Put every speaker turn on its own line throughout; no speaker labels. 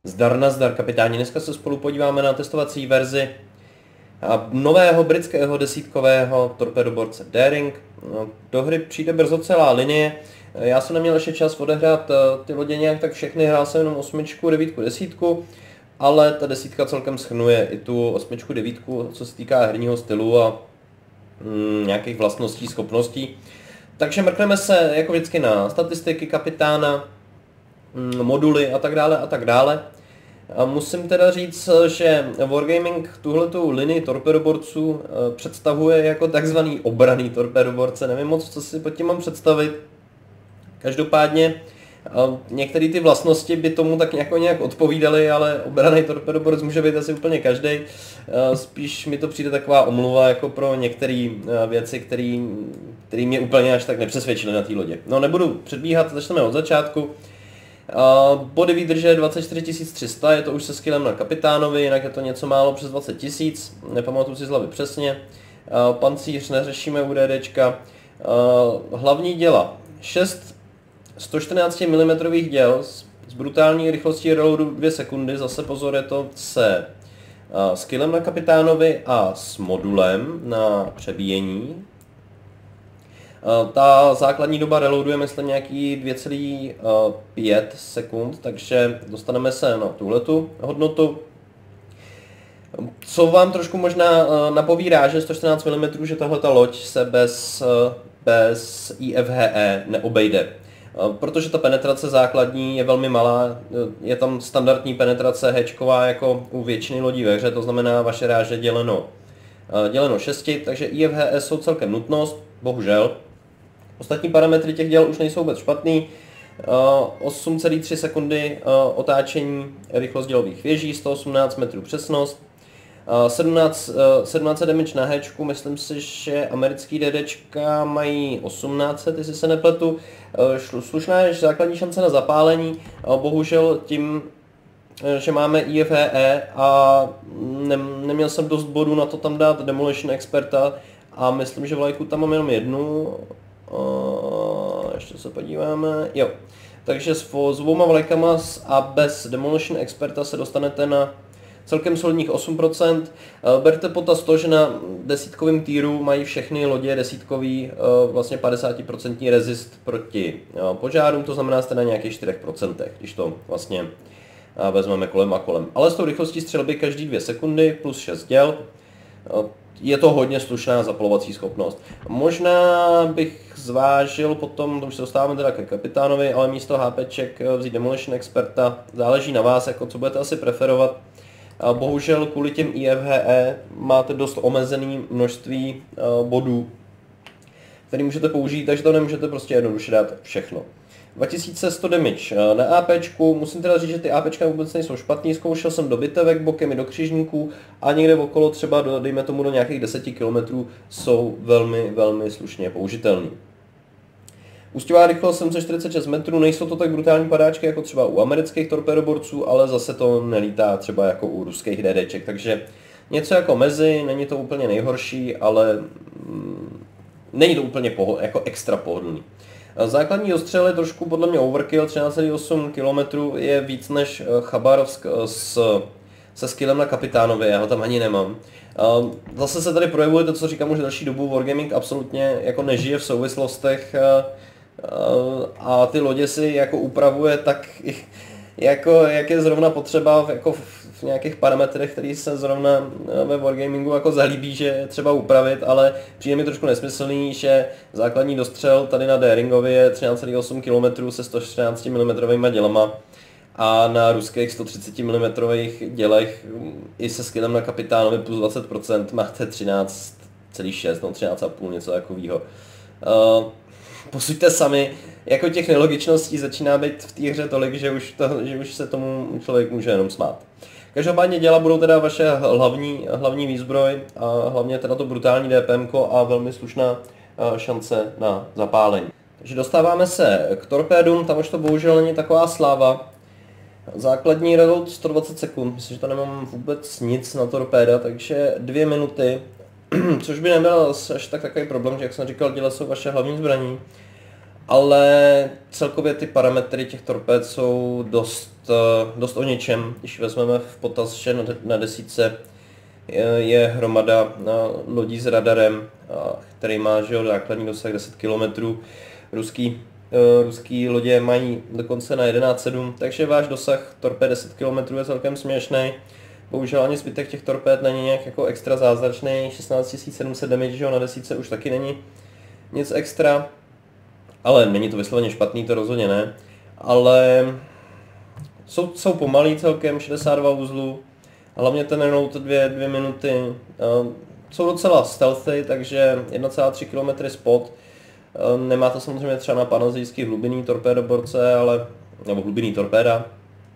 Zdar nazdar, kapitáni. Dneska se spolu podíváme na testovací verzi nového britského desítkového torpedoborce Daring. Do hry přijde brzo celá linie. Já jsem neměl ještě čas odehrát ty lodě nějak tak všechny, hrál jsem jenom 8, 9, 10, ale ta desítka celkem shrnuje i tu 8, 9, co se týká herního stylu a nějakých vlastností, schopností. Takže mrkneme se jako vždycky na statistiky kapitána, moduly a tak dále a tak dále. A musím teda říct, že Wargaming tuhletu linii torpedoborců představuje jako takzvaný obranný torpedoborce. Nevím moc, co si pod tím mám představit. Každopádně některé ty vlastnosti by tomu tak nějak odpovídaly, ale obranný torpedoborec může být asi úplně každý. Spíš mi to přijde taková omluva jako pro některé věci, které mě úplně až tak nepřesvědčily na té lodě. No, nebudu předbíhat, začneme od začátku. Body výdrže 24 300, je to už se skillem na kapitánovi, jinak je to něco málo přes 20 000, nepamatuji si z hlavy přesně. Pancíř neřešíme u DDčka. Hlavní děla 6 114 mm děl s brutální rychlostí reloadu 2 sekundy, zase pozor, je to se skillem na kapitánovi a s modulem na přebíjení. Ta základní doba reloadu je myslím nějaký 2,5 sekund, takže dostaneme se na tuhletu hodnotu. Co vám trošku možná napovídá, že 114 mm, že tahleta loď se bez IFHE neobejde. Protože ta penetrace základní je velmi malá, je tam standardní penetrace hečková jako u většiny lodí ve hře, to znamená vaše ráže děleno 6, takže IFHE jsou celkem nutnost, bohužel. Ostatní parametry těch děl už nejsou vůbec špatný. 8,3 sekundy otáčení, rychlost dělových věží, 118 metrů přesnost, 17 damage na hečku, myslím si, že americký DDčka mají 1800, jestli se nepletu. Slušná je základní šance na zapálení, bohužel tím, že máme IFEE a neměl jsem dost bodů na to tam dát Demolition Experta a myslím, že vlajku tam mám jenom jednu. Ještě se podíváme, jo. Takže s dvouma vlajkama a bez Demolition Experta se dostanete na celkem solidních 8%. Berte potaz to, že na desítkovém týru mají všechny lodě desítkový vlastně 50% rezist proti požárům, to znamená jste na nějakých 4%, když to vlastně vezmeme kolem a kolem. Ale s tou rychlostí střelby každý 2 sekundy plus 6 děl. Je to hodně slušná zapalovací schopnost. Možná bych zvážil potom, to už se dostáváme teda ke kapitánovi, ale místo HPček vzít Demolition Experta, záleží na vás, jako co budete asi preferovat. Bohužel kvůli těm IFHE máte dost omezené množství bodů, který můžete použít, takže to nemůžete prostě jednoduše dát všechno. 2100 damage na APčku, musím teda říct, že ty APčka vůbec nejsou špatný, zkoušel jsem do bitevek, bokem i do křižníků a někde okolo třeba, dejme tomu do nějakých 10 km, jsou velmi slušně použitelný. Ústěvá rychlost 746 metrů, nejsou to tak brutální padáčky jako třeba u amerických torpedoborců, ale zase to nelítá třeba jako u ruských DDček, takže něco jako mezi, není to úplně nejhorší, ale není to úplně jako extra pohodlný. Základní ostřel je trošku podle mě overkill, 13,8 km je víc než Chabarovsk se skillem na kapitánovi, já ho tam ani nemám. Zase se tady projevuje to, co říkám už další dobu, Wargaming absolutně jako nežije v souvislostech a ty lodě si jako upravuje tak, jako, jak je zrovna potřeba jako v nějakých parametrech, který se zrovna ve Wargamingu jako zalíbí, že je třeba upravit, ale přijde mi trošku nesmyslný, že základní dostřel tady na Daringově je 13,8 km se 114 mm dělama a na ruských 130 mm dělech i se skillem na kapitánovi plus 20% máte 13,6, no 13,5, něco takového. Posuďte sami, jako těch nelogičností začíná být v té hře tolik, že už se tomu člověk může jenom smát. Každopádně děla budou teda vaše hlavní výzbroj a hlavně teda to brutální DPM a velmi slušná šance na zapálení. Takže dostáváme se k torpédům, tam už to bohužel není taková sláva. Základní reload 120 sekund, myslím, že to nemám vůbec nic na torpéda, takže 2 minuty, což by nebyl až takový problém, že jak jsem říkal, děla jsou vaše hlavní zbraní. Ale celkově ty parametry těch torpéd jsou dost dost o něčem, když vezmeme v potaz, že na desítce je hromada lodí s radarem, který má, že jo, základní dosah 10 km. Ruský lodě mají dokonce na 11,7, takže váš dosah torpéd 10 km je celkem směšný. Bohužel ani zbytek těch torpéd není nějak jako extra zázračný, 16 700 damage, že jo, na desítce už taky není nic extra, ale není to vysloveně špatný, to rozhodně ne, ale jsou pomalý celkem, 62 uzlů, hlavně ten reload 2 minuty, jsou docela stealthy, takže 1,3 km spot. Nemá to samozřejmě třeba na panazijský hlubinný torpédoborce, nebo hlubinný torpéda,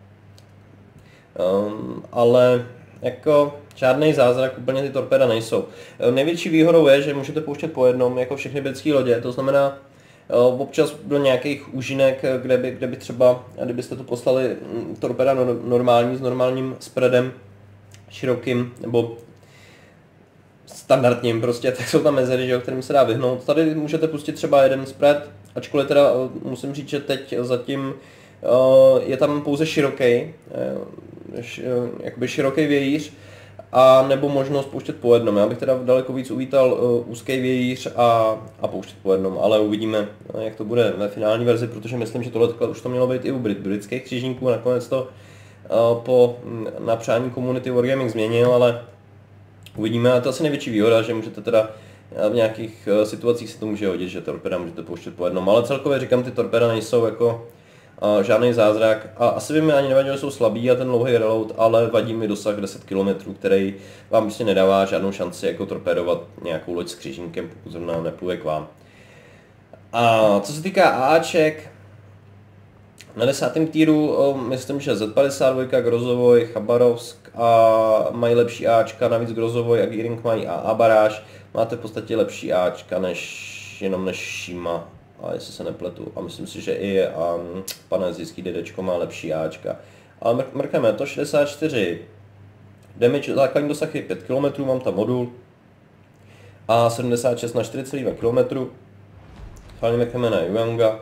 ale jako žádný zázrak úplně ty torpéda nejsou. Největší výhodou je, že můžete pouštět po jednom, jako všechny britské lodě, to znamená občas do nějakých úžinek, kde by třeba, kdybyste tu poslali torpéda normální, s normálním spreadem, širokým, nebo standardním prostě, tak jsou tam mezery, že jo, kterým se dá vyhnout. Tady můžete pustit třeba jeden spread, ačkoliv teda musím říct, že teď zatím je tam pouze široký, jakoby široký vějíř, a nebo možnost pouštět po jednom. Já bych teda daleko víc uvítal úzký vějíř a pouštět po jednom, ale uvidíme, jak to bude ve finální verzi, protože myslím, že tohle už to mělo být i u britských křižníků, nakonec to po napřání komunity Wargaming změnil, ale uvidíme, a to asi největší výhoda, že můžete teda v nějakých situacích se to může hodit, že torpéda můžete pouštět po jednom, ale celkově říkám, ty torpéda nejsou jako žádný zázrak a asi by mi ani nevadilo, že jsou slabý a ten dlouhý reload, ale vadí mi dosah 10 km, který vám prostě nedává žádnou šanci jako torpédovat nějakou loď s křižníkem, pokud zrovna nepluje k vám. A co se týká AAček, na 10. týru myslím, že Z52, Grozovoj, Chabarovsk a mají lepší Ačka, navíc Grozovoj a Gearing mají AA baráž, máte v podstatě lepší Ačka než Shima, a jestli se nepletu, a myslím si, že i panazijský DDčko má lepší Ačka. Ale mrkneme, to 64 damage, základní dosah je 5 km, mám tam modul, a 76 na 4,2 km, hlavně mrkneme na Yuanga,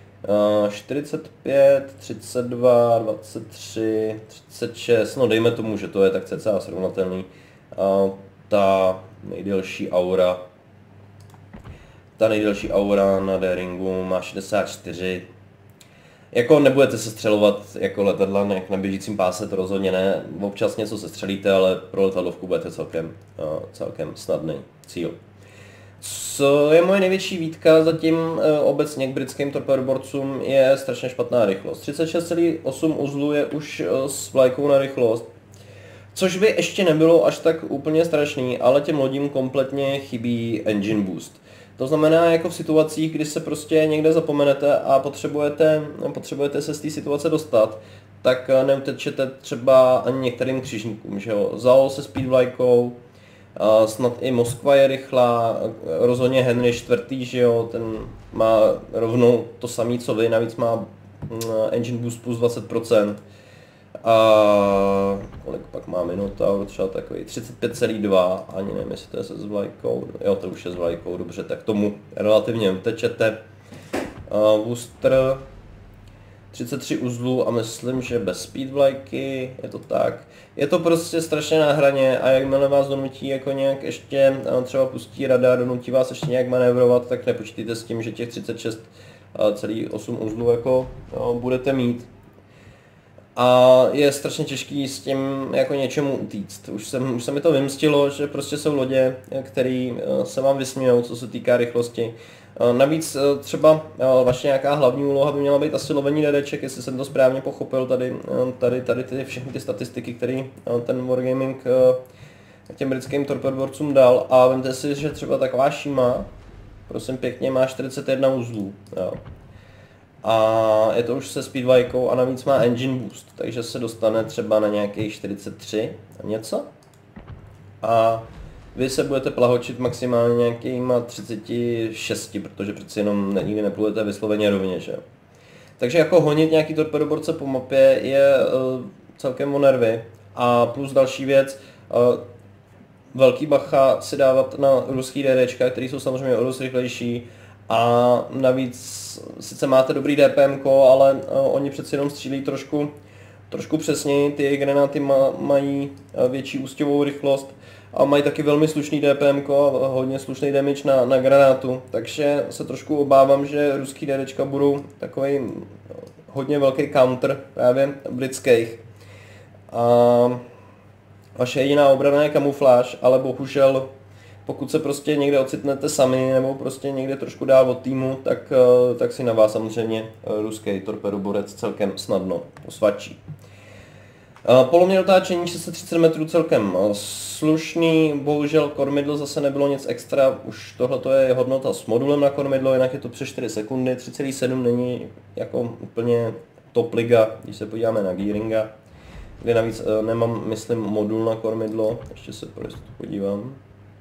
45, 32, 23, 36, no dejme tomu, že to je tak cca srovnatelný. Ta nejdelší aura na Daringu má 64. Jako nebudete se střelovat jako letadla na běžícím páse, to rozhodně ne. Občas něco se střelíte, ale pro letadlovku budete celkem snadný cíl. Co je moje největší výtka zatím obecně k britským torpédoborcům, je strašně špatná rychlost. 36,8 uzlů je už s vlajkou na rychlost, což by ještě nebylo až tak úplně strašný, ale těm lodím kompletně chybí engine boost. To znamená, jako v situacích, kdy se prostě někde zapomenete a potřebujete se z té situace dostat, tak neutečete třeba ani některým křižníkům, že jo. Zao se speed vlajkou, snad i Moskva je rychlá, rozhodně Henry IV, že jo, ten má rovnou to samé co vy, navíc má engine boost plus 20%. A kolik pak má Minotaur, třeba takový 35,2, ani nevím, jestli to je se s vlajkou, jo, to už je s vlajkou, dobře, tak tomu relativně utečete. Worcester 33 uzlů a myslím, že bez speed vlajky, je to tak. Je to prostě strašně na hraně a jakmile vás donutí jako nějak ještě třeba pustí radar, donutí vás ještě nějak manévrovat, tak nepočítejte s tím, že těch 36,8 uzlů jako budete mít. A je strašně těžký s tím jako něčemu utíct. Už se mi to vymstilo, že prostě jsou lodě, které se vám vysmějou, co se týká rychlosti. Navíc třeba vaše nějaká hlavní úloha by měla být asi lovení DDček, jestli jsem to správně pochopil, tady ty všechny ty statistiky, které ten Wargaming těm britským torpédoborcům dal. A vemte si, že třeba taková Shima, prosím pěkně, má 41 uzlů. Jo. A je to už se speedvajkou a navíc má engine boost, takže se dostane třeba na nějakých 43 a něco. A vy se budete plahočit maximálně nějakýma 36, protože přeci jenom nikdy neplujete vysloveně rovně, že? Takže jako honit nějaký torpedoborce po mapě je celkem o nervy. A plus další věc, velký bacha si dávat na ruský DDčka, který jsou samozřejmě o dost rychlejší. A navíc sice máte dobrý DPM, ale oni přeci jenom střílí trošku trošku přesněji, ty granáty mají větší ústěvovou rychlost a mají taky velmi slušný DPM a hodně slušný damage na granátu, takže se trošku obávám, že ruský DDčka budou takový hodně velký counter právě britských. A vaše jediná obrana je kamufláž, ale bohužel pokud se prostě někde ocitnete sami nebo prostě někde trošku dál od týmu, tak si na vás samozřejmě ruský torpedoborec celkem snadno posvačí. Poloměr otáčení 630 metrů celkem slušný, bohužel kormidlo zase nebylo nic extra, už tohle je hodnota s modulem na kormidlo, jinak je to přes 4 sekundy, 3,7 není jako úplně top liga, když se podíváme na gearinga, kde navíc nemám, myslím, modul na kormidlo, ještě se prostě podívám.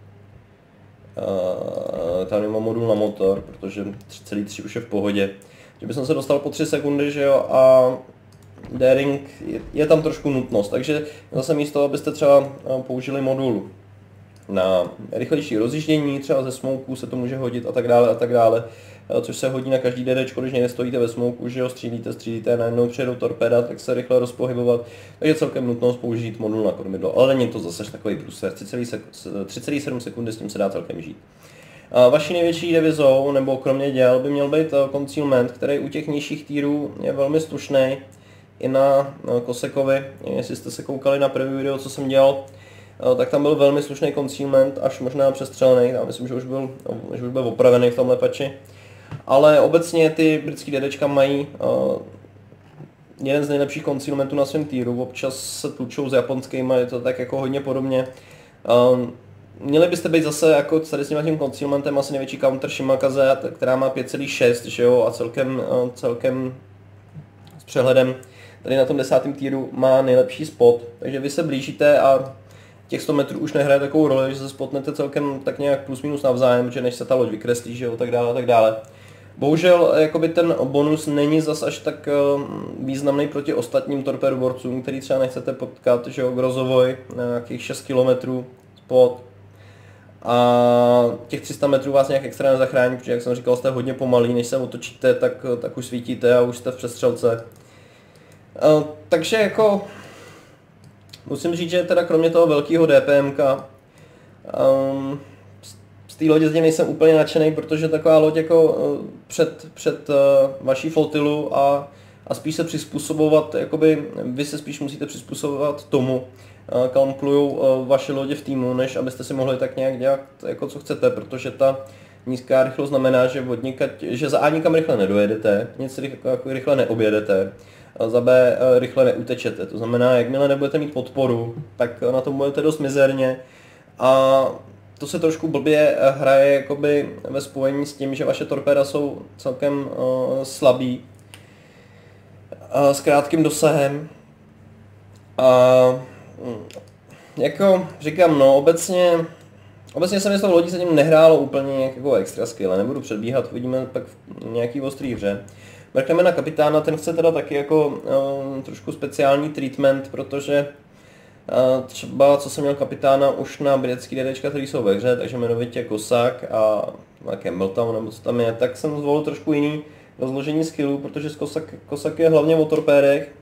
Tady nemám modul na motor, protože 3,3 už je v pohodě. Že bych se dostal po 3 sekundy, že jo, a daring je tam trošku nutnost, takže zase místo, abyste třeba použili modul na rychlejší rozjíždění, třeba ze smoku se to může hodit a tak dále, což se hodí na každý DDčko, když někde stojíte ve smoku, že jo, střílíte, najednou přijedou torpéda, tak se rychle rozpohybovat, takže celkem nutnost použít modul na kormidlo, ale není to zase takový průser, 3,7 sekundy s tím se dá celkem žít. Vaší největší devizou, nebo kromě děl, by měl být concealment, který u těch nižších tírů je velmi slušný, i na Kosekovi, jestli jste se koukali na první video, co jsem dělal, tak tam byl velmi slušný concealment, až možná přestřelený, já myslím, že už byl opravený v tomhle patchi. Ale obecně ty britský DDčka mají jeden z nejlepších concealmentů na svém týru, občas se tlučou s japonskými, je to tak jako hodně podobně. Měli byste být zase jako tady s tím concealmentem asi největší counter Shimakaze, která má 5,6, že jo, a celkem s přehledem tady na tom 10. týru má nejlepší spot, takže vy se blížíte a těch 100 metrů už nehraje takovou roli, že se spotnete celkem tak nějak plus minus navzájem, že než se ta loď vykreslí, že jo, tak dále. Bohužel jakoby ten bonus není zas až tak významný proti ostatním torpedoborcům, který třeba nechcete potkat, že jo, Grozovoj na nějakých 6 km spot. A těch 300 metrů vás nějak extra nezachrání, protože jak jsem říkal, jste hodně pomalý, než se otočíte, tak už svítíte a už jste v přestřelce. Takže jako musím říct, že teda kromě toho velkého DPMka z té lodě zde nejsem úplně nadšený, protože taková loď jako před vaší flotilu a spíš se přizpůsobovat, jakoby vy se spíš musíte přizpůsobovat tomu, kam plujou vaše lodě v týmu, než abyste si mohli tak nějak dělat jako co chcete, protože ta nízká rychlost znamená, že za A nikam rychle nedojedete, nic jako rychle neobjedete, za B rychle neutečete, to znamená, jakmile nebudete mít podporu, tak na tom budete dost mizerně a to se trošku blbě hraje jakoby ve spojení s tím, že vaše torpéda jsou celkem slabý, s krátkým dosahem a jako říkám, no obecně se mi z toho lodí se tím nehrálo úplně jako extra skill, nebudu předbíhat, uvidíme pak v nějaký ostrý hře. Mrkneme na kapitána, ten chce teda taky jako trošku speciální treatment, protože třeba co jsem měl kapitána už na britský DDčka, který jsou ve hře, takže jmenovitě Cossack a Campbelltown nebo co tam je, tak jsem zvolil trošku jiný rozložení skillů, protože Cossack je hlavně o torpédech,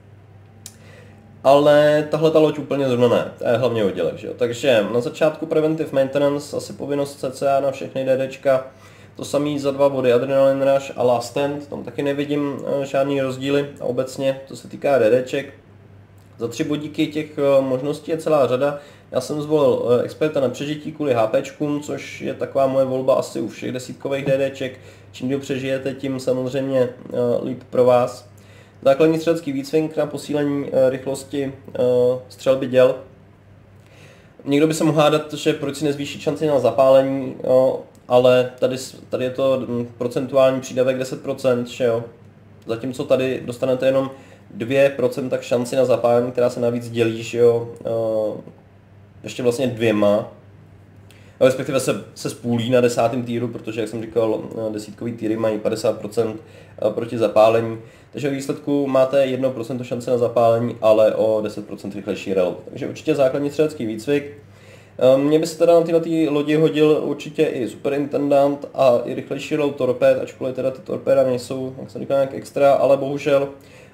ale tahle ta loď úplně zrovna ne, to je hlavně o dělech, že jo. Takže na začátku Preventive Maintenance, asi povinnost CCA na všechny DDčka, to samý za 2 body Adrenaline Rush a Last Stand, tam taky nevidím žádný rozdíly a obecně, to se týká DDček. Za 3 bodíky těch možností je celá řada, já jsem zvolil experta na přežití kvůli HPčkům, což je taková moje volba asi u všech desítkových DDček, čím díl přežijete, tím samozřejmě líp pro vás. Základní střelecký výcvik na posílení rychlosti střelby děl. Někdo by se mohl hádat, že proč si nezvýšit šanci na zapálení, ale tady je to procentuální přídavek 10%, že jo. Zatímco tady dostanete jenom 2% šanci na zapálení, která se navíc dělí, že jo, ještě vlastně 2. Respektive se spůlí na 10. týru, protože jak jsem říkal, desítkový týry mají 50% proti zapálení. Takže v výsledku máte 1% šance na zapálení, ale o 10% rychlejší reload. Takže určitě základní střelecký výcvik. Mně by se teda na této lodi hodil určitě i superintendant a i rychlejší reload torpéd, ačkoliv teda ty torpéda nejsou, jak jsem říkal, nějak extra, ale bohužel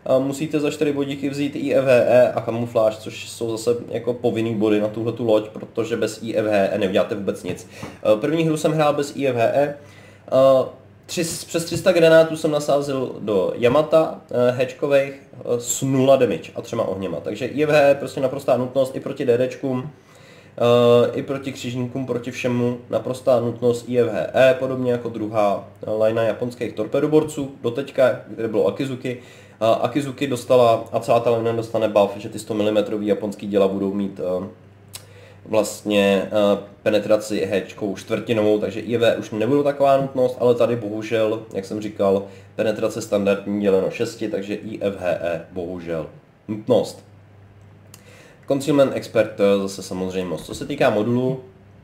musíte za 4 bodíky vzít IFHE a kamufláž, což jsou zase jako povinný body na tuhletu loď, protože bez IFHE neuděláte vůbec nic. První hru jsem hrál bez IFHE, přes 300 granátů jsem nasázel do Yamata hatchkových s 0 damage a 3 ohněma, takže IFHE je prostě naprostá nutnost i proti DDčkům, i proti křižníkům, proti všemu naprostá nutnost IFHE, podobně jako druhá linea japonských torpedoborců doteďka, kde bylo Akizuki. Akizuki dostala a celá ta linea dostane buff, že ty 100 mm japonský děla budou mít vlastně penetraci hatchkou čtvrtinovou, takže IFHE už nebudou taková nutnost, ale tady bohužel, jak jsem říkal, penetrace standardní děleno 6, takže IFHE bohužel nutnost. Concealment Expert, to je zase samozřejmost. Co se týká modulu,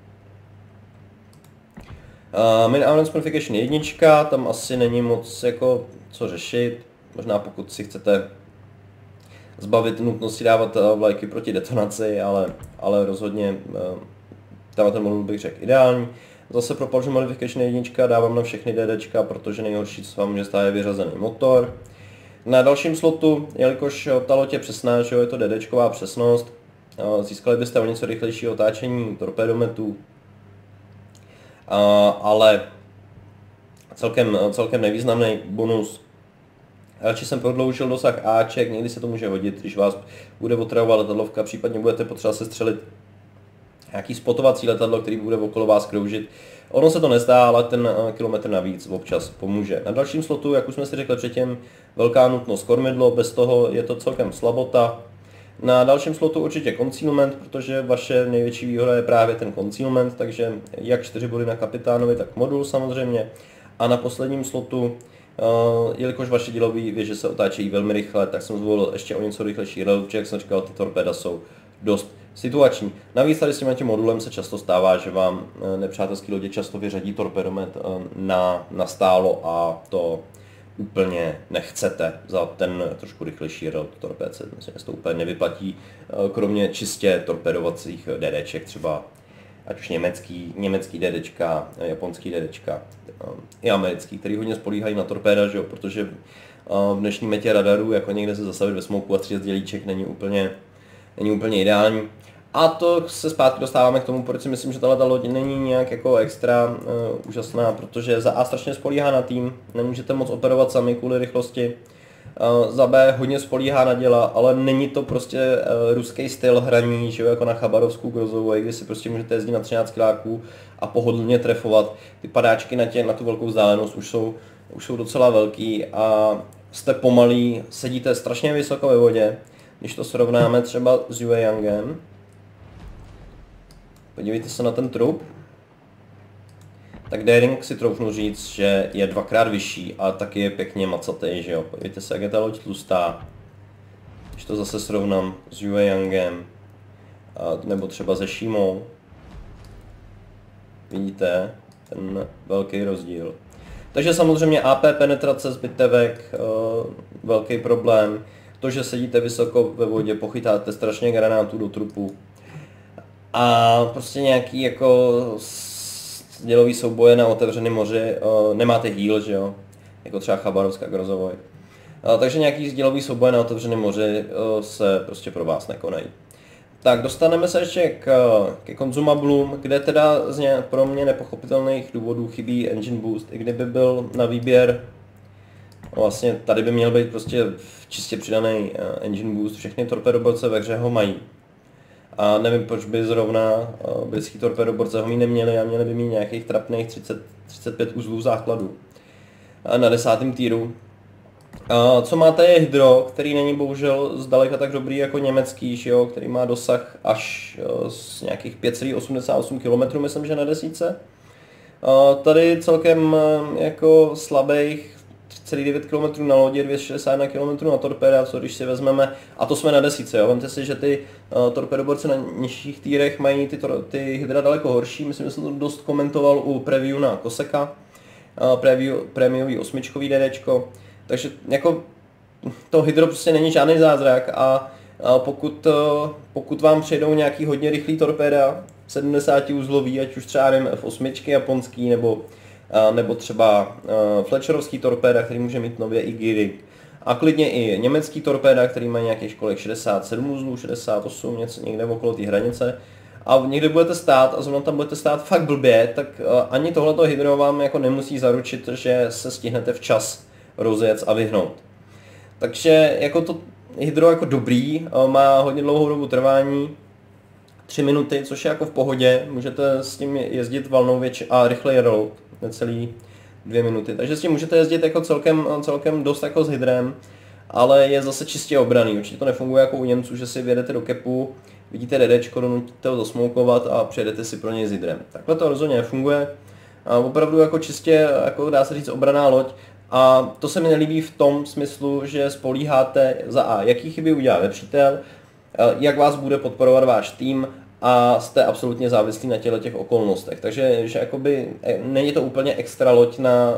Main Armament Modification 1, tam asi není moc jako co řešit, možná pokud si chcete zbavit nutnosti dávat vlajky proti detonaci, ale rozhodně tam ten modul bych řekl ideální. Zase Propulsion Modification 1 dávám na všechny DDčka, protože nejhorší, co vám může stát, je vyřazený motor. Na dalším slotu, jelikož ta loď je přesná, že je to DDčková přesnost, získali byste o něco rychlejší otáčení torpedometů, ale celkem nevýznamný bonus. Radši jsem prodloužil dosah Aček, někdy se to může hodit, když vás bude otravovat letadlovka, případně budete potřeba se střelit nějaký spotovací letadlo, který bude okolo vás kroužit. Ono se to nezdá, ale ten kilometr navíc občas pomůže. Na dalším slotu, jak už jsme si řekli předtím, velká nutnost kormidlo, bez toho je to celkem slabota. Na dalším slotu určitě concealment, protože vaše největší výhoda je právě ten concealment, takže jak 4 body na kapitánovi, tak modul samozřejmě. A na posledním slotu, jelikož vaše dělové věže se otáčejí velmi rychle, tak jsem zvolil ještě o něco rychlejší rail, protože jak jsem říkal, ty torpéda jsou dost situační. Navíc tady s tím modulem se často stává, že vám nepřátelský lodě často vyřadí torpedomet na stálo a to úplně nechcete za ten trošku rychlejší rail torpédce. Myslím, že to úplně nevyplatí, kromě čistě torpedovacích DDček, třeba ať už německý DDčka, japonský DDčka i americký, který hodně spolíhají na torpéda, že jo, protože v dnešní metě radarů jako někde se zastavit ve smoku a 30 dělíček není úplně ideální. A to se zpátky dostáváme k tomu, proč si myslím, že tato loď není nějak jako extra úžasná, protože za A strašně spolíhá na tým, nemůžete moc operovat sami kvůli rychlosti. Za B hodně spolíhá na děla, ale není to prostě ruský styl hraní, že jo, jako na Chabarovskou Grozovou, kdy si prostě můžete jezdit na 13 kiláků a pohodlně trefovat. Ty padáčky na tu velkou vzdálenost už jsou docela velký a jste pomalí, sedíte strašně vysoko ve vodě. Když to srovnáme třeba s Yue Yangem, podívejte se na ten trup, tak Daring si troufnu říct, že je 2x vyšší a taky je pěkně macatý, že jo. Podívejte se, jak je ta loď tlustá. Když to zase srovnám s Yue Yangem, nebo třeba se Shimou, vidíte ten velký rozdíl. Takže samozřejmě AP penetrace z bitevek, velký problém. To, že sedíte vysoko ve vodě, pochytáte strašně granátů do trupu. A prostě nějaký jako dělový souboje na otevřeném moři, nemáte heal, že jo, jako třeba Chabarovská Grozovoj. Takže nějaký dělový souboje na otevřeném moři se prostě pro vás nekonají. Tak dostaneme se ještě ke konzumablům, kde teda z pro mě nepochopitelných důvodů chybí engine boost, i kdyby byl na výběr, vlastně tady by měl být prostě čistě přidaný engine boost, všechny torpedoborce ve hře ho mají. A nevím, proč by zrovna britský torpedoborce ho mít neměli a měli by mít nějakých trapných 35 uzlů základu na 10. týru. Co máte je Hydro, který není bohužel zdaleka tak dobrý jako německý, že jo, který má dosah až z nějakých 5,88 km, myslím, že na desítce. Tady celkem jako slabých 3,9 km na lodi, 261 km na torpéda, co když si vezmeme, a to jsme na desíce, jo, vemte si, že ty torpedoborce na nižších týrech mají ty hydra daleko horší, myslím, že jsem to dost komentoval u preview na Koseka, prémiový 8 DDčko, takže jako to hydro prostě není žádný zázrak a pokud vám přijdou nějaký hodně rychlý torpéda, 70 uzlový, ať už třeba F8 japonský, nebo třeba Fletcherovský torpéda, který může mít nově i gearing, A klidně i německý torpéda, který mají nějakých kolik 67 uzlů, 68, něco někde okolo té hranice. A někde budete stát a zrovna tam budete stát fakt blbě, tak ani tohleto hydro vám jako nemusí zaručit, že se stihnete včas rozjet a vyhnout. Takže jako to hydro jako dobrý, má hodně dlouhou dobu trvání, 3 minuty, což je jako v pohodě, můžete s tím jezdit valnou a rychleji reload, necelý 2 minuty. Takže s tím můžete jezdit jako celkem dost jako s hydrem, ale je zase čistě obraný. Určitě to nefunguje jako u Němců, že si vjedete do kepu, vidíte DDčko, donutíte ho zasmoukovat a přejedete si pro něj s hydrem. Takhle to rozhodně nefunguje. A opravdu jako čistě, jako dá se říct, obraná loď. A to se mi nelíbí v tom smyslu, že spolíháte za A, jaký chyby udělá nepřítel, jak vás bude podporovat váš tým a jste absolutně závislí na těch okolnostech. Takže že jakoby, není to úplně extra loď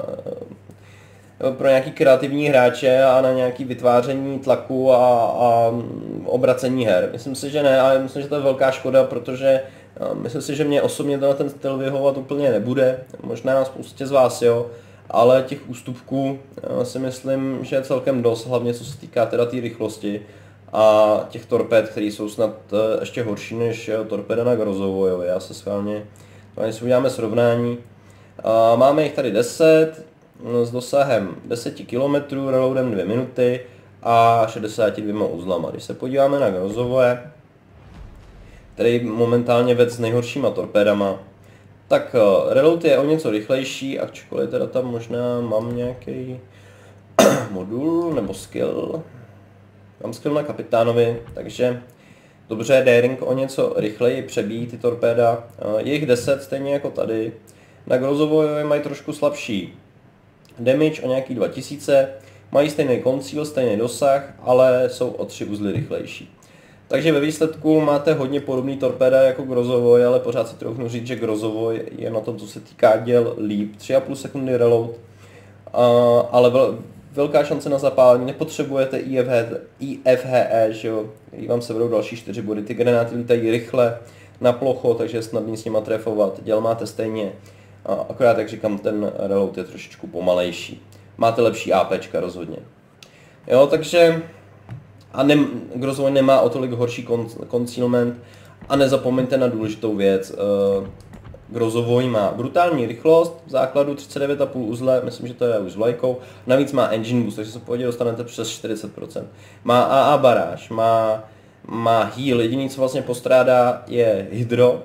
pro nějaký kreativní hráče a na nějaký vytváření tlaku a obracení her. Myslím si, že ne, ale myslím, že to je velká škoda, protože myslím si, že mě osobně ten styl vyhovovat úplně nebude. Možná spoustě z vás, jo. Ale těch ústupků si myslím, že je celkem dost, hlavně co se týká teda té rychlosti a těch torpéd, které jsou snad ještě horší než torpéda na Grozovo, jo. Já se schválně si uděláme srovnání. Máme jich tady 10 s dosahem 10 km, reloadem 2 minuty a 62 uzlama. Když se podíváme na Grozovoje, který momentálně ved s nejhoršíma torpédama, tak reload je o něco rychlejší, ačkoliv teda tam možná mám nějaký modul nebo skill. Mám skill na kapitánovi, takže dobře, daring o něco rychleji přebíjí ty torpéda. Je jich 10, stejně jako tady. Na Grozovoje mají trošku slabší damage o nějaký 2000, mají stejný conceal, stejný dosah, ale jsou o 3 uzly rychlejší. Takže ve výsledku máte hodně podobný torpéda jako Grozovoj, ale pořád si trochu říct, že Grozovoj je na tom, co se týká děl, líp. 3,5 sekundy reload, ale velká šance na zapálení, nepotřebujete IFHE, že jo, vám se vedou další 4 body, ty granáty lítají rychle na plocho, takže je snadný s nima trefovat, děl máte stejně, akorát jak říkám, ten reload je trošičku pomalejší. Máte lepší APčka rozhodně. Jo, takže Grozovoj nemá o tolik horší concealment a nezapomeňte na důležitou věc. Grozovoj má brutální rychlost, v základu 39,5 uzle, myslím, že to je už s vlajkou, navíc má engine boost, takže se v pohodě dostanete přes 40%. Má AA baráž, má heal, jediný co vlastně postrádá je hydro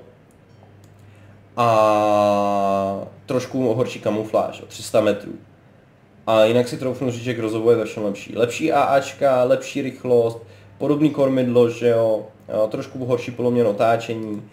a trošku horší kamufláž o 300 metrů. A jinak si troufnu říct, že Grozovoj je ve všem lepší. Lepší AAčka, lepší rychlost, podobný kormidlo, že jo, trošku horší poloměr otáčení,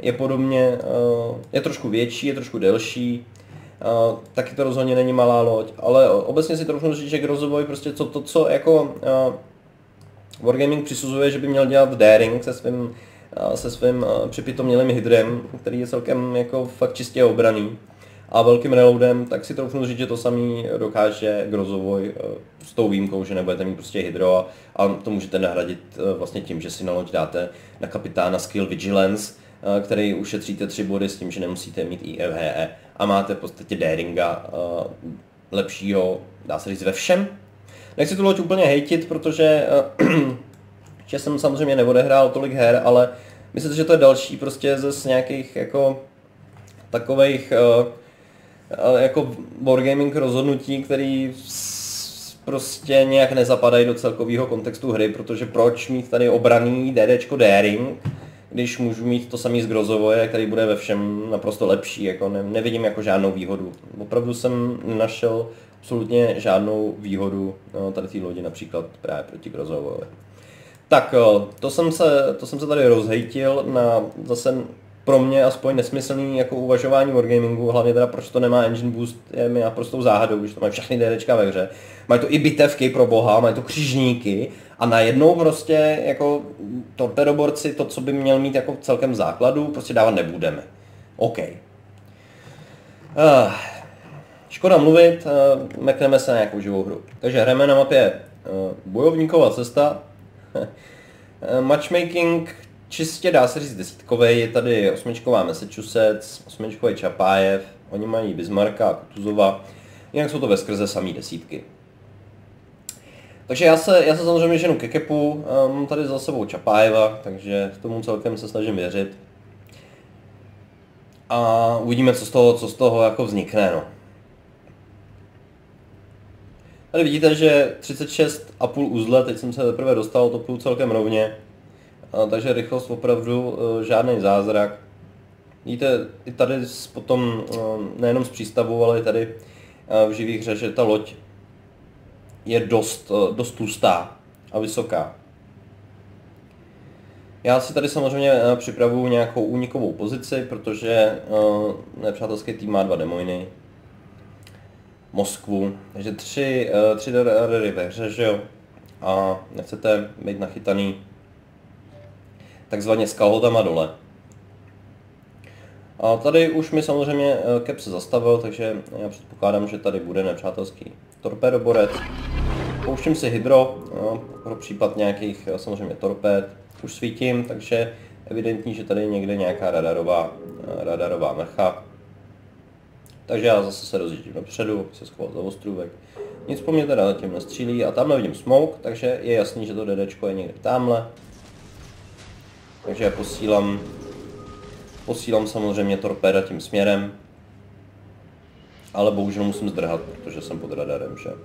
je trošku větší, je trošku delší, taky to rozhodně není malá loď, ale obecně si troufnu říct, že Grozovoj prostě co jako Wargaming přisuzuje, že by měl dělat daring se svým připitomělým hydrem, který je celkem jako fakt čistě obraný a velkým reloadem, tak si troufnu říct, že to samý dokáže Grozovoj s tou výjimkou, že nebudete mít prostě hydro a to můžete nahradit vlastně tím, že si na loď dáte na kapitána skill Vigilance, který ušetříte 3 body s tím, že nemusíte mít IFHE a máte v podstatě daringa lepšího, dá se říct, ve všem. Nechci tu loď úplně hejtit, protože že jsem samozřejmě neodehrál tolik her, ale myslím si, že to je další prostě z nějakých jako takových jako wargaming rozhodnutí, který prostě nějak nezapadají do celkového kontextu hry, protože proč mít tady obraný DDčko daring, když můžu mít to samý z Grozovoje, který bude ve všem naprosto lepší, jako nevidím jako žádnou výhodu. Opravdu jsem nenašel absolutně žádnou výhodu tady té lodi, například právě proti Grozovoje. Tak, to jsem se tady rozhejtil na zase pro mě aspoň nesmyslný jako uvažování wargamingu, hlavně teda proč to nemá engine boost, je mi naprostou záhadou, když to mají všechny DDčka ve hře. Mají to i bitevky pro boha, mají to křižníky a najednou prostě jako torpedoborci to, co by měl mít jako celkem základu, prostě dávat nebudeme. OK. Škoda mluvit, mekneme se na nějakou živou hru. Takže hrajeme na mapě bojovníková cesta. Matchmaking čistě dá se říct desítkovej, je tady 8. Massachusetts, 8. Čapájev, oni mají Bismarcka a Kutuzova, jinak jsou to veskrze samý desítky. Takže já se samozřejmě ženu ke kepu, mám tady za sebou Čapájeva, takže tomu celkem se snažím věřit. A uvidíme, co z toho jako vznikne, no. Tady vidíte, že 36,5 uzle, teď jsem se teprve dostal, to půl celkem rovně. Takže rychlost opravdu žádný zázrak. Vidíte, i tady potom, nejenom z přístavu, ale i tady v živý hře, že ta loď je dost tlustá a vysoká. Já si tady samozřejmě připravuju nějakou únikovou pozici, protože nepřátelský tým má 2 demoiny. Moskvu, takže 3 radary ve hře, že jo? A nechcete být nachytaný takzvaně s kalhotama dole. A tady už mi samozřejmě kep se zastavil, takže já předpokládám, že tady bude nepřátelský torpédoborec. Pouštím si hydro pro případ nějakých samozřejmě torpéd. Už svítím, takže evidentní, že tady je někde nějaká radarová mrcha. Takže já zase se rozjíždím dopředu, se schoval za ostrůvek. Nic po mně teda zatím nestřílí a tam nevidím smoke, takže je jasný, že to DDčko je někde tamhle. Takže já posílám samozřejmě torpéda tím směrem. Ale bohužel musím zdrhat, protože jsem pod radarem, že?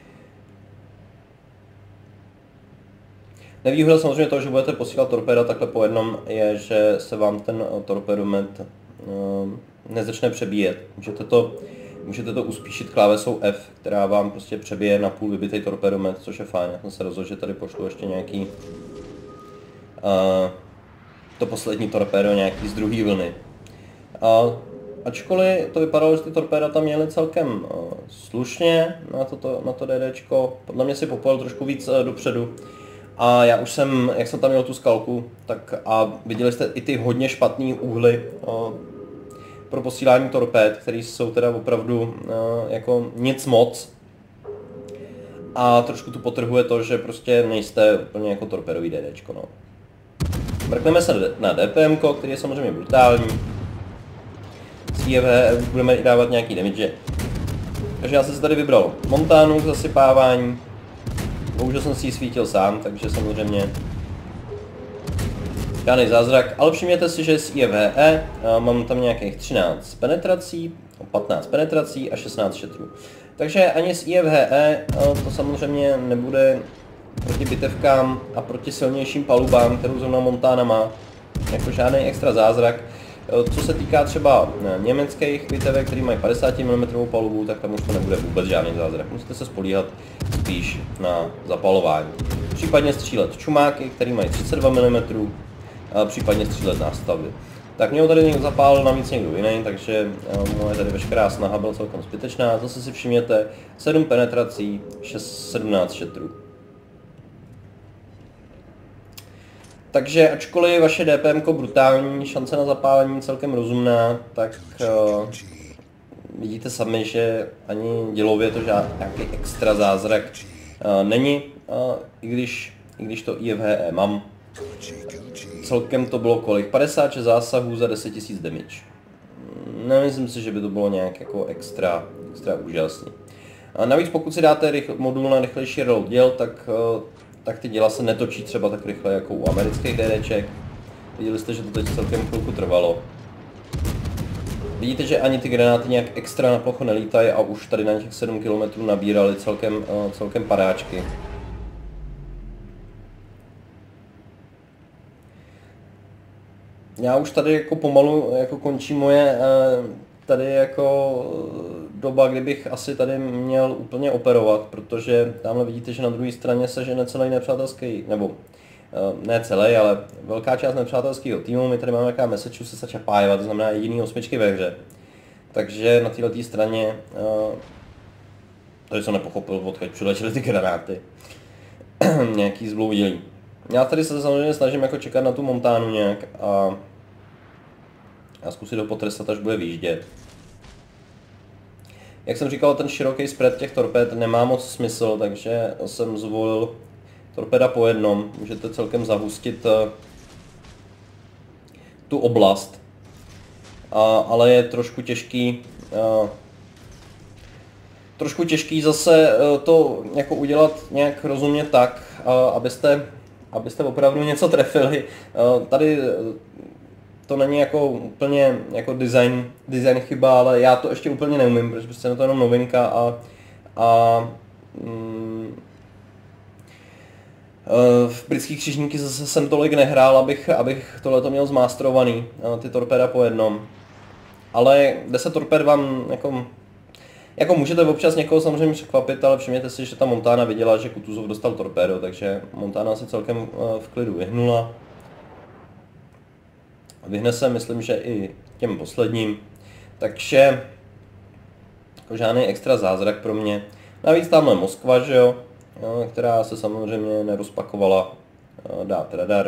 Nevýhoda samozřejmě toho, že budete posílat torpéda takhle po jednom, je, že se vám ten torpedomet nezačne přebíjet. Můžete to uspíšit klávesou F, která vám prostě přebije na půl vybitý torpedomet, což je fajn. Já jsem se rozhodl, že tady pošlu ještě nějaký to poslední torpédo nějaký z druhé vlny. Ačkoliv to vypadalo, že ty torpéda tam měly celkem slušně na to DDčko, podle mě si popojil trošku víc dopředu. A já už jsem, jak jsem tam měl tu skalku, tak a viděli jste i ty hodně špatný úhly pro posílání torpéd, které jsou teda opravdu jako nic moc. A trošku tu potrhuje to, že prostě nejste úplně jako torpedový DDčko, no. Mrkneme se na DPM, který je samozřejmě brutální. S IEV budeme i dávat nějaký damage. Takže já jsem si tady vybral Montánu k zasypávání. Bohužel jsem si ji svítil sám, takže samozřejmě žádný zázrak, ale všimněte si, že z IEVE mám tam nějakých 13 penetrací, 15 penetrací a 16 šetrů. Takže ani z IEVE to samozřejmě nebude proti bitevkám a proti silnějším palubám, kterou zrovna Montana má, jako žádný extra zázrak. Co se týká třeba německých bitevek, které mají 50 mm palubu, tak tam už to nebude vůbec žádný zázrak. Musíte se spolíhat spíš na zapalování. Případně střílet čumáky, které mají 32 mm, a případně střílet nástavby. Tak mě ho tady někdo zapálil, navíc někdo jiný, takže moje tady veškerá snaha byla celkem zbytečná. Zase si všimněte, 7 penetrací, 17 šetrů. Takže ačkoliv vaše DPM brutální, šance na zapálení celkem rozumná, tak vidíte sami, že ani dělově to žádný extra zázrak není, i když to IFHE mám. Celkem to bylo kolik? 56 zásahů za 10 000 damage. Nemyslím si, že by to bylo nějak jako extra úžasný. A navíc pokud si dáte modul na rychlejší reload děl, tak ty děla se netočí třeba tak rychle jako u amerických DDček. Viděli jste, že to teď celkem chvilku trvalo. Vidíte, že ani ty granáty nějak extra na plochu nelítají a už tady na těch 7 km nabírali celkem padáčky. Já už tady jako pomalu jako končí moje tady jako doba, kdybych asi tady měl úplně operovat, protože tamhle vidíte, že na druhé straně se žene celý nepřátelský, nebo ne celý, ale velká část nepřátelského týmu. My tady máme jaká Massachusetts a Čapájeva, to znamená jediný 8 ve hře. Takže na této straně, tady jsem nepochopil, odkud přiletěly ty granáty. Nějaký zbloudělý. Já tady se samozřejmě snažím jako čekat na tu Montánu nějak a zkusit ho potrestat, až bude výjíždět. Jak jsem říkal, ten široký spread těch torpéd nemá moc smysl, takže jsem zvolil torpéda po jednom. Můžete celkem zahustit tu oblast, ale je trošku těžký trošku těžký zase to jako udělat nějak rozumně tak, abyste opravdu něco trefili. Tady to není jako úplně jako design chyba, ale já to ještě úplně neumím, protože prostě je to jenom novinka a v britských křižníky zase jsem tolik nehrál, abych tohleto měl zmasterovaný, ty torpéda po jednom. Ale 10 torpéd vám jako můžete občas někoho samozřejmě překvapit, ale všimněte si, že ta Montana viděla, že Kutuzov dostal torpédo, takže Montana si celkem v klidu vyhnula. Vyhne se, myslím, že i těm posledním, takže jako žádný extra zázrak pro mě. Navíc tamhle Moskva, že jo, která se samozřejmě nerozpakovala dát radar.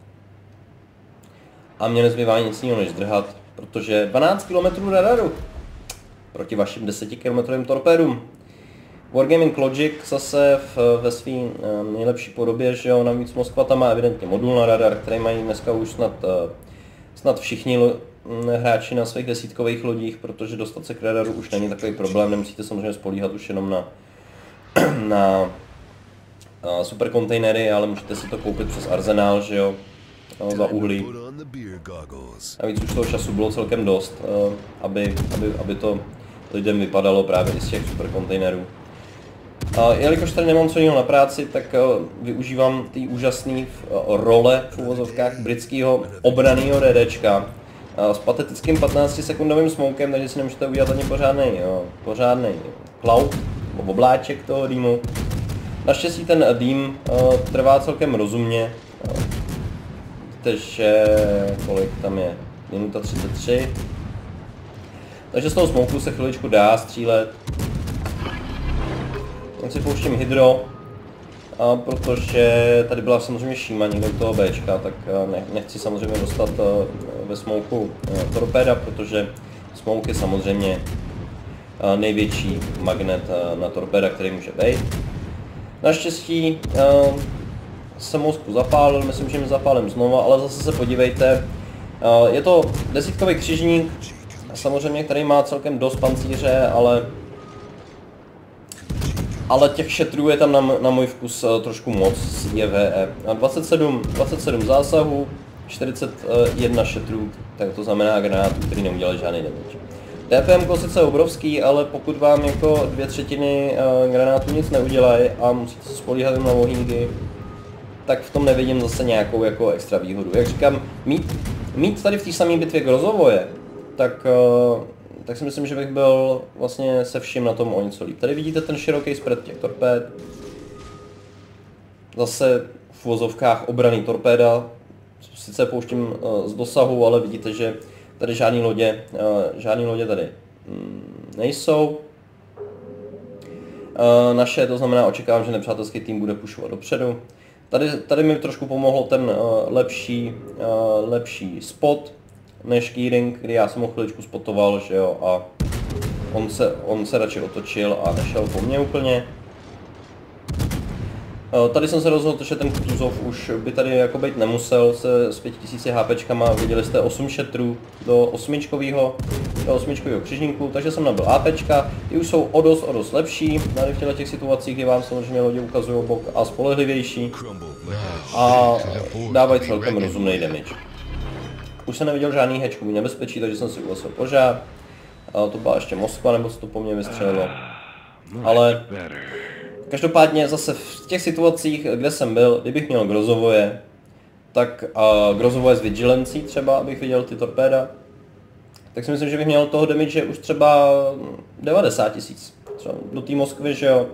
A mě nezbývá nic jiného než zdrhat, protože 12 km radaru proti vašim 10 km torpédům. Wargaming Logic zase ve své nejlepší podobě, že jo, navíc Moskva tam má evidentně modul na radar, který mají dneska už snad všichni hráči na svých desítkových lodích, protože dostat se k radaru už není takový problém, nemusíte samozřejmě spolíhat už jenom na superkontejnery, ale můžete si to koupit přes arzenál, že jo, za uhlí. Navíc už toho času bylo celkem dost, aby to lidem vypadalo právě i z těch superkontejnerů. Jelikož tady nemám co jiného na práci, tak využívám ty úžasné role v uvozovkách britského obranného DDčka s patetickým 15-sekundovým smokem, takže si nemůžete udělat ani pořádný cloud, nebo obláček toho dýmu. Naštěstí ten dým trvá celkem rozumně, víte, že kolik tam je, minuta 33, takže z toho smoku se chviličku dá střílet. Já si pouštím hydro, protože tady byla samozřejmě šíma někde do toho Bčka, tak nechci samozřejmě dostat ve smoku torpéda, protože smoke je samozřejmě největší magnet na torpéda, který může být. Naštěstí jsem Moskvu zapálil, myslím, že mi zapálím znova, ale zase se podívejte, je to desítkový křižník, samozřejmě, který má celkem dost pancíře, ale těch šetrů je tam na můj vkus trošku moc z JVE. 27 zásahů, 41 šetrů, tak to znamená granátů, který neudělají žádný damage. DPM sice obrovský, ale pokud vám jako 2/3 granátů nic neudělají a musíte se spolíhat jen na ohýnky, tak v tom nevidím zase nějakou jako extra výhodu. Jak říkám, mít tady v té samé bitvě Grozovoje, tak si myslím, že bych byl vlastně se vším na tom o něco líp. Tady vidíte ten široký spread těch torpéd. Zase v uvozovkách obraný torpéda. Sice pouštím z dosahu, ale vidíte, že tady žádný lodě tady nejsou. Naše, to znamená, očekávám, že nepřátelský tým bude pushovat dopředu. Tady mi trošku pomohlo ten lepší spot než Keyring, kdy já jsem ho chviličku spotoval, že jo, a on se radši otočil a nešel po mně úplně. Tady jsem se rozhodl, že ten Kutuzov už by tady jako být nemusel s 5000 HPčkama, viděli jste 8 šetrů do osmičkového křižníku, takže jsem nabil APčka, ty už jsou o dost lepší, tady v těch situacích, kdy vám samozřejmě lodě ukazují bok a spolehlivější a dávají celkem rozumný damage. Už jsem neviděl žádný hečkový nebezpečí, takže jsem si uvasil požár. To byla ještě Moskva, nebo se to po mně vystřelilo. Ale každopádně zase v těch situacích, kde jsem byl, kdybych měl Grozovoje, tak Grozovoje s Vigilancí třeba, abych viděl ty torpéda, tak si myslím, že bych měl toho damage už třeba 90 000. Do té Moskvy, že jo.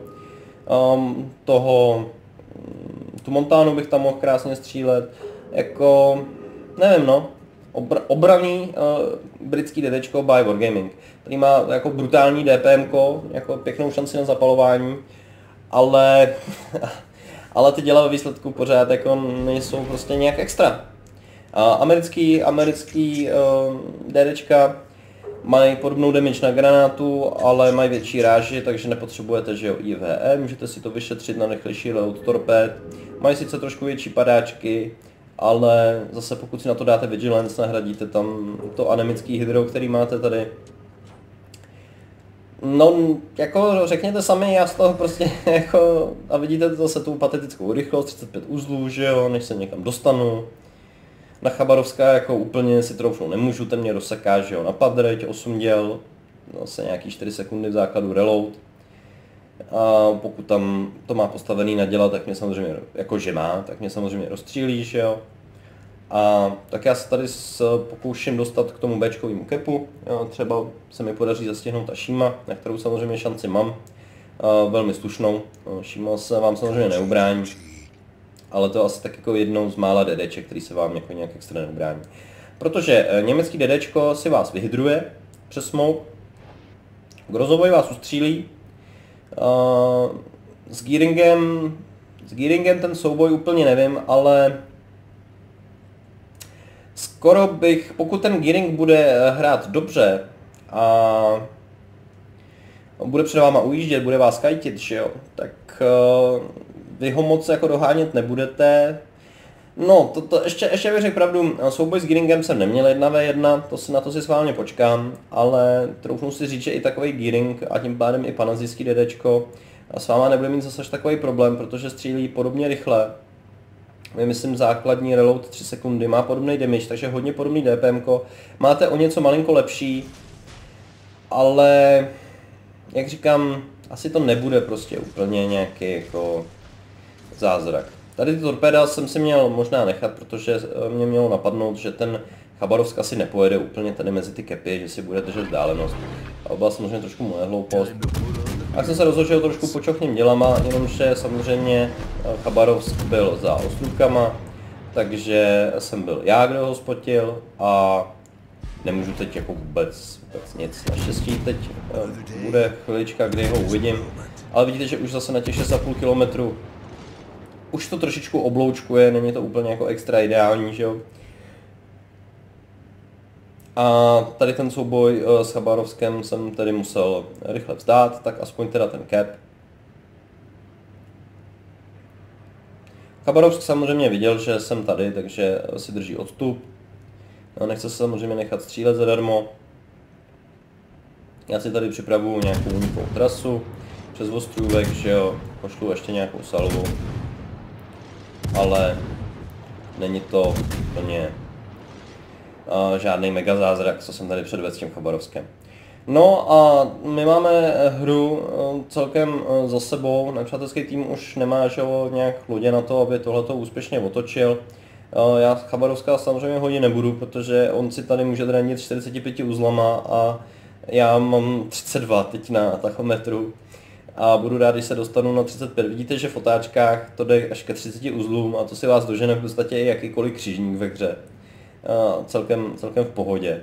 Tu Montánu bych tam mohl krásně střílet. Jako, nevím no. Obranný britský DDčko by Wargaming, který má jako brutální DPMko, jako pěknou šanci na zapalování, ale ty děla ve výsledku pořád jako nejsou prostě nějak extra. Americký DDčka mají podobnou damage na granátu, ale mají větší ráži, takže nepotřebujete, že jo, IVE, můžete si to vyšetřit na rychlejší load torpéd, mají sice trošku větší padáčky, ale zase pokud si na to dáte Vigilance, nahradíte tam to anemický hydro, který máte tady. No, jako řekněte sami, já z toho prostě jako, a vidíte to zase tu patetickou rychlost, 35 uzlů, že jo, než se někam dostanu. Na Chabarovská jako úplně si troufnout nemůžu, ten mě rozseká, že jo, na padreť, 8 děl, zase nějaký 4 sekundy v základu reload. A pokud tam to má postavený na děla, tak mě samozřejmě, jakože má, tak mě samozřejmě rozstřílí, že jo. A tak já se tady pokouším dostat k tomu Bčkovému kepu, jo, třeba se mi podaří zastihnout Ashima, na kterou samozřejmě šanci mám, velmi slušnou. Shima se vám samozřejmě neubrání, ale to je asi tak jako jednou z mála DDček, který se vám jako nějak extra neubrání. Protože německý DDčko si vás vyhydruje přes smoke, Grozovoj vás ustřílí, s Gearingem ten souboj úplně nevím, ale skoro bych, pokud ten Gearing bude hrát dobře a bude před váma ujíždět, bude vás kajtit, že jo, tak vy ho moc jako dohánět nebudete. No, ještě bych řekl pravdu, souboj s Gearingem jsem neměl 1v1, na to si schválně počkám, ale troufnu si říct, že i takový Gearing a tím pádem i panazijský DDčko s váma nebude mít zase takový problém, protože střílí podobně rychle. Myslím základní reload 3 sekundy, má podobný damage, takže hodně podobný DPMko. Máte o něco malinko lepší, ale jak říkám, asi to nebude prostě úplně nějaký jako zázrak. Tady ty torpéda jsem si měl možná nechat, protože mě mělo napadnout, že ten Chabarovsk asi nepojede úplně tady mezi ty kepy, že si bude držet vzdálenost. A byla samozřejmě trošku moje hloupost. A jsem se rozhodl, že ho trošku počochním dělama, jenomže samozřejmě Chabarovsk byl za ostrůvkama, takže jsem byl já, kdo ho spotil a nemůžu teď jako vůbec nic. Naštěstí teď bude chvilička, kdy ho uvidím, ale vidíte, že už zase na těch 6,5 km už to trošičku obloučkuje, není to úplně jako extra ideální, že jo. A tady ten souboj s Chabarovskem jsem tedy musel rychle vzdát, tak aspoň teda ten cap. Chabarovsk samozřejmě viděl, že jsem tady, takže si drží odstup. No, nechce se samozřejmě nechat střílet zadarmo. Já si tady připravuju nějakou unikovou trasu přes ostrůvek, že jo, pošlu ještě nějakou salvu. Ale není to úplně žádný mega zázrak, co jsem tady předvedl s tím Chabarovskem. No a my máme hru celkem za sebou, nepřátelský tým už nemá nějak lodě na to, aby tohleto úspěšně otočil. Já Chabarovska samozřejmě hodit nebudu, protože on si tady může dranit 45 uzlama a já mám 32 teď na tachometru. A budu rád, když se dostanu na 35. Vidíte, že v otáčkách to jde až ke 30 uzlům a to si vás dožene v podstatě i jakýkoliv křižník ve hře. Celkem v pohodě.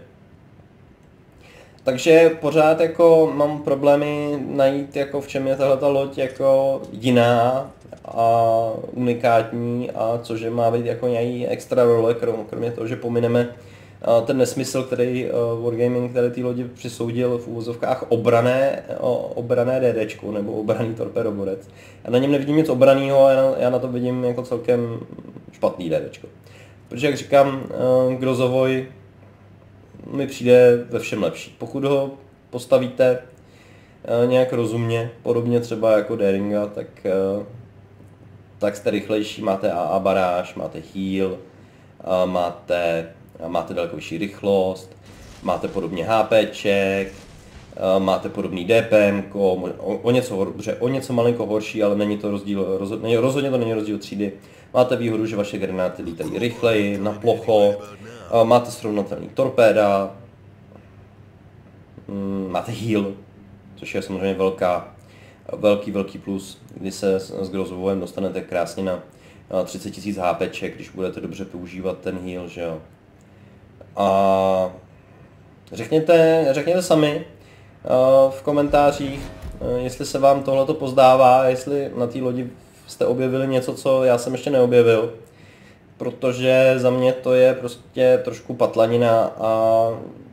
Takže pořád jako mám problémy najít, jako v čem je tahleta loď jako jiná a unikátní a cože má být jako nějaký extra role, kromě toho, že pomineme ten nesmysl, který Wargaming tady té lodi přisoudil v úvozovkách obrané DDčku nebo obraný torpedoborec. Já na něm nevidím nic obraného, já na to vidím jako celkem špatný DDčko. Protože jak říkám, Grozovoj mi přijde ve všem lepší. Pokud ho postavíte nějak rozumně, podobně třeba jako Daringa, tak jste rychlejší, máte AA baráž, máte heal, máte daleko vyšší rychlost, máte podobně HPček, máte podobný DPM, o něco malinko horší, ale není to rozdíl, rozhodně to není rozdíl třídy. Máte výhodu, že vaše granáty lítají rychleji, na plocho, máte srovnatelný torpéda, máte heal, což je samozřejmě velký plus, kdy se s Grozovem dostanete krásně na 30 000 HPček, když budete dobře používat ten heal, že jo. A řekněte sami v komentářích, jestli se vám tohleto pozdává, jestli na té lodi jste objevili něco, co já jsem ještě neobjevil, protože za mě to je prostě trošku patlanina a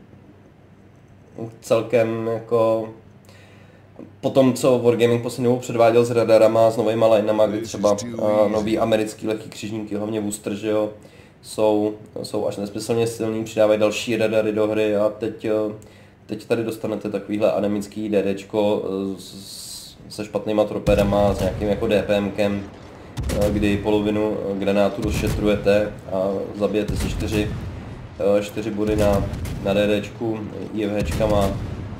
celkem jako po tom, co Wargaming poslední dobou předváděl s radarama, s novýma lineama, kdy třeba nový americký lehký křižníky, hlavně Worcester, že jo, jsou až nesmyslně silný, přidávají další radary do hry a teď teď tady dostanete takovýhle anemický DDčko se špatnýma torpédama, s nějakým jako DPMkem, kdy polovinu granátu rozšetrujete a zabijete si 4 body na DDčku IFHčkama.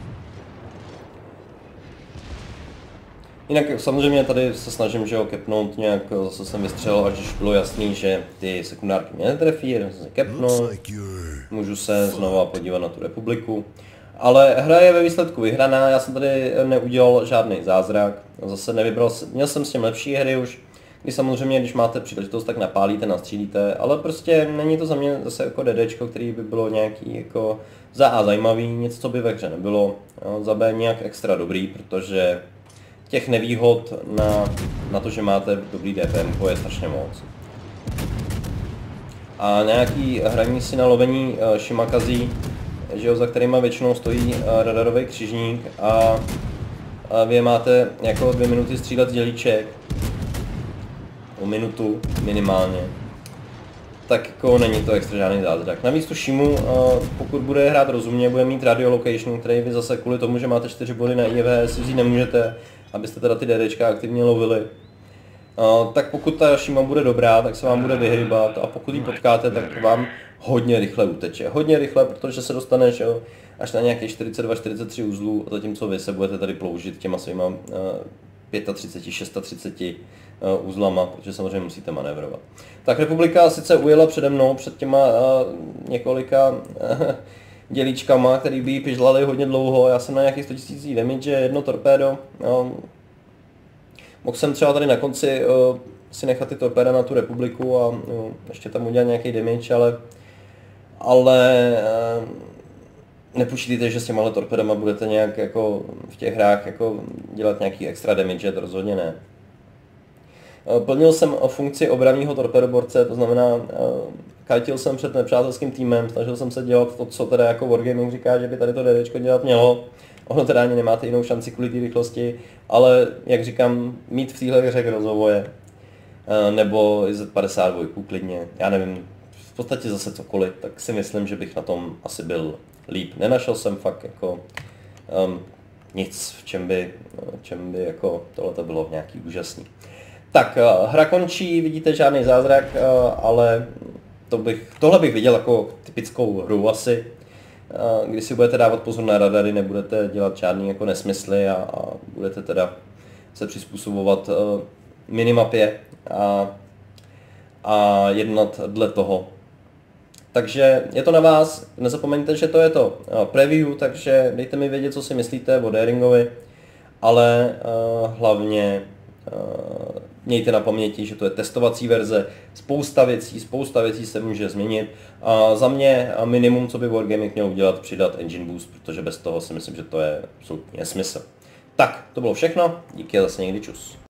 Jinak samozřejmě tady se snažím, že ho kepnout nějak, zase jsem vystřelil, až když bylo jasný, že ty sekundárky mě netrefí, jeden se kepnul, můžu se znova podívat na tu republiku. Ale hra je ve výsledku vyhraná, já jsem tady neudělal žádný zázrak, zase nevybral, měl jsem s tím lepší hry už, kdy samozřejmě, když máte příležitost, tak napálíte, nastřílíte, ale prostě není to za mě zase jako DDčko, který by bylo nějaký jako za A zajímavý, nic, co by ve hře nebylo, jo, za B nějak extra dobrý, protože těch nevýhod na to, že máte dobrý DPM, je strašně moc. A nějaký hraní si na lovení Shimakazí, že jo, za kterýma většinou stojí radarový křižník a vy máte jako 2 minuty střílet z dělíček, o minutu minimálně, tak jako není to extra žádný zázrak. Navíc tu Shimu, pokud bude hrát rozumně, bude mít radio location, který vy zase kvůli tomu, že máte 4 body na IVS, si vzít nemůžete, abyste teda ty DDčka aktivně lovili. Tak pokud ta Shima bude dobrá, tak se vám bude vyhýbat a pokud ji potkáte, tak vám hodně rychle uteče. Hodně rychle, protože se dostaneš až na nějakých 42-43 uzlů, zatímco vy se budete tady ploužit těma svýma 35, 630 uzlama, protože samozřejmě musíte manévrovat. Tak republika sice ujela přede mnou, před těma několika dělíčkama, který by jí pižlali hodně dlouho, já jsem na nějakých 100 000 damage, jedno torpédo. Mohl jsem třeba tady na konci si nechat ty torpéda na tu republiku a ještě tam udělat nějaký damage, ale nepočítejte, že s těmahle torpedama budete nějak jako v těch hrách jako dělat nějaký extra damage, to rozhodně ne. Plnil jsem funkci obranného torpedoborce, to znamená, kajtil jsem před nepřátelským týmem, snažil jsem se dělat to, co teda jako Wargaming říká, že by tady to DDčko dělat mělo. Ono teda ani nemáte jinou šanci kvůli té rychlosti, ale jak říkám, mít v téhle hře Grozovoje, nebo Z52 klidně, já nevím, v podstatě zase cokoliv, tak si myslím, že bych na tom asi byl líp. Nenašel jsem fakt jako nic, v čem by jako tohleto bylo nějaký úžasný. Tak, hra končí, vidíte žádný zázrak, ale tohle bych viděl jako typickou hru asi, kdy si budete dávat pozor na radary, nebudete dělat žádný jako nesmysly a budete teda se přizpůsobovat minimapě a jednat dle toho. Takže je to na vás, nezapomeňte, že to je to preview, takže dejte mi vědět, co si myslíte o Daringovi, ale hlavně mějte na paměti, že to je testovací verze, spousta věcí se může změnit. A za mě minimum, co by Wargaming měl udělat, přidat Engine Boost, protože bez toho si myslím, že to je absolutně nesmysl. Tak, to bylo všechno, díky a zase někdy čus.